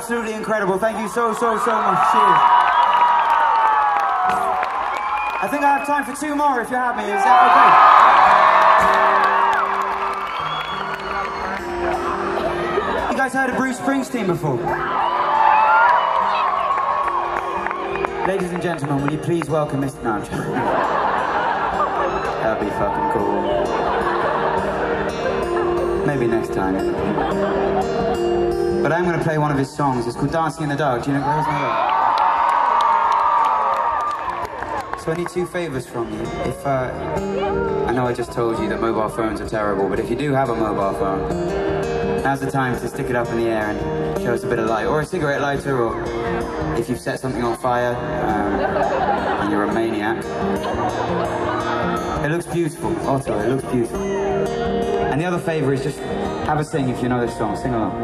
absolutely incredible. Thank you so, so, so much. Cheers. I think I have time for 2 more if you have me. Is that okay? You guys heard of Bruce Springsteen before? Ladies and gentlemen, will you please welcome Mr. No, I'm joking. That'd be fucking cool. Maybe next time. But I'm going to play one of his songs. It's called Dancing in the Dark. Do you know where's my dog? So I need 2 favors from you. If I know I just told you that mobile phones are terrible, but if you do have a mobile phone, now's the time to stick it up in the air and show us a bit of light, or a cigarette lighter, or if you've set something on fire and you're a maniac. It looks beautiful, Ottawa, it looks beautiful. And the other favor is just have a sing if you know this song. Sing along.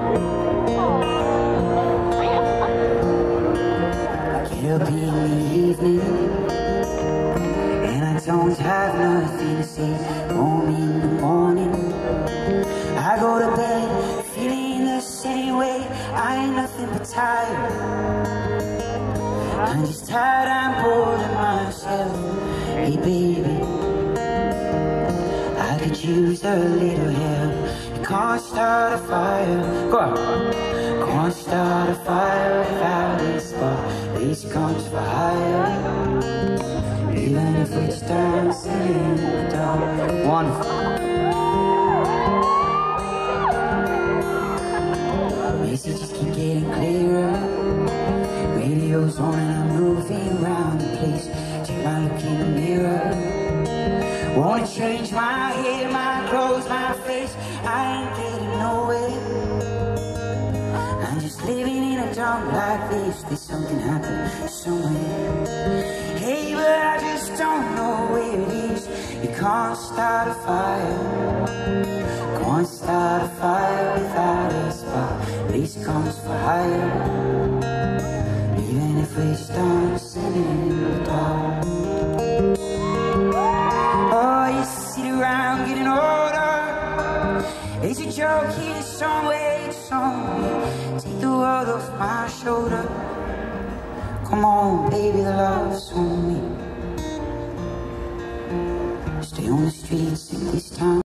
I get up in the evening and I don't have nothing to say. Home in the morning, I go to bed feeling the same way. I ain't nothing but tired. I'm just tired, I'm bored of myself. Hey baby, I could use a little help. You can't start a fire. Go on. Can't start a fire without a spark. This comes for hire. Even if it's dancing in the dark. Wonderful. Messages keep getting clearer. Radio's on and I'm moving around the place. Take my look in the mirror. Wanna change my hair, my clothes, my face. I ain't getting nowhere. I'm just living in a dump like this. There's something happening somewhere. Hey, but I just don't know where it is. You can't start a fire. Can't start a fire without a spark. This comes for hire. Even if we start singing in the dark. Oh, you sit around getting older. It's a joke, hear the song, wait the song. Take the world off my shoulder. Come on, baby, the love's on me. Stay on the streets in this town.